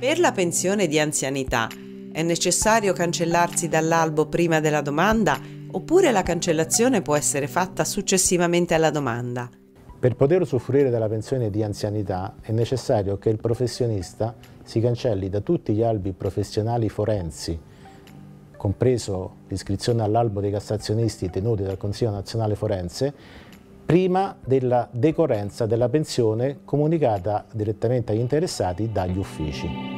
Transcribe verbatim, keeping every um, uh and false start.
Per la pensione di anzianità è necessario cancellarsi dall'albo prima della domanda oppure la cancellazione può essere fatta successivamente alla domanda? Per poter usufruire della pensione di anzianità è necessario che il professionista si cancelli da tutti gli albi professionali forensi, compreso l'iscrizione all'albo dei cassazionisti tenuti dal Consiglio Nazionale Forense, prima della decorrenza della pensione comunicata direttamente agli interessati dagli uffici.